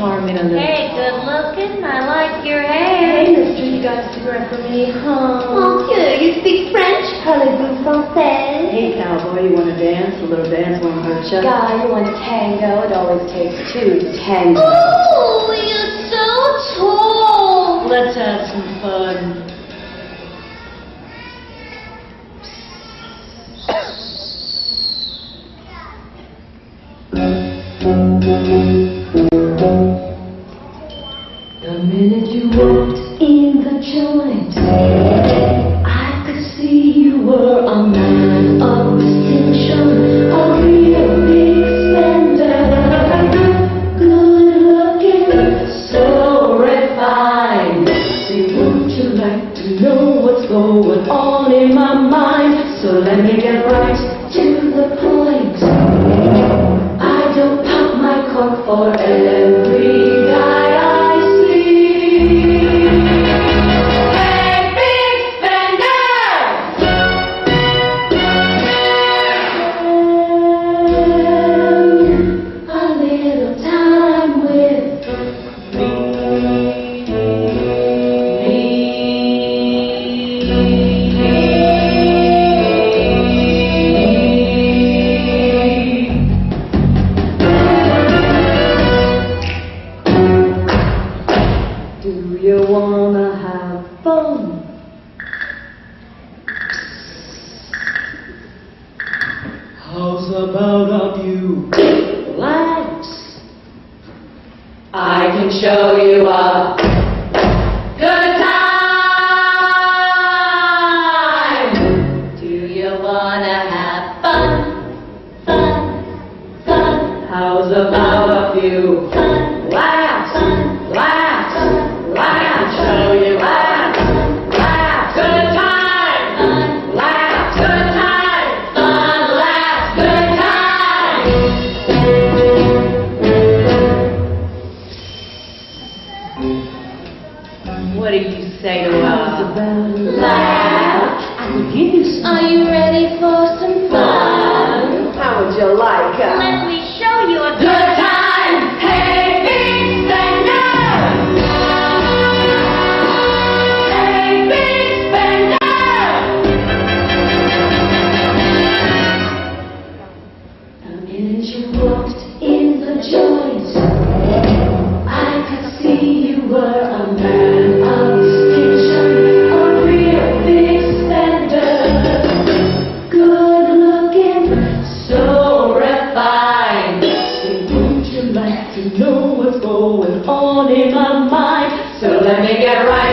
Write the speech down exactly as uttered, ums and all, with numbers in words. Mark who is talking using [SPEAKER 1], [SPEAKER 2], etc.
[SPEAKER 1] charming a little.
[SPEAKER 2] Hey, good looking. I like your hair.
[SPEAKER 1] Hey, mister, you got a cigarette for me, huh?
[SPEAKER 2] Oh, good. You speak French? Parlez-vous français?
[SPEAKER 1] Hey, cowboy, you want to dance? A little dance won't hurt you.
[SPEAKER 3] Guy, you want tango? It always takes two to tango.
[SPEAKER 2] Oh, you're so tall.
[SPEAKER 1] Let's have some fun.
[SPEAKER 3] The minute you walked in the joint, I could see you were a man of distinction, a real big spender. Good looking, so refined. Say, would you like to know what's going on in my mind? So let me get right to the point. I don't pop my cork for every guy I see. Hey, big spender! A little time with me. Do you wanna have fun?
[SPEAKER 1] How's about a few
[SPEAKER 3] Relax. I can show you a good time. Do you wanna have fun? Fun, fun. How's about a few laughs? Laughs, laughs. Show you laughs, laughs. Good time. Laughs, good time. Fun, laughs, good time.
[SPEAKER 1] What do you say to us?
[SPEAKER 3] Laugh. I will give you some.
[SPEAKER 2] Are you ready for some fun?
[SPEAKER 1] How would you like uh,
[SPEAKER 2] Let me show you a
[SPEAKER 3] Good time. Hey, big spender. Hey, big spender. The minute you walked in the joint, I could see you were a man of distinction, a real big spender. Good looking, so refined. Say, would you like to know what's going on in my mind? So let me get right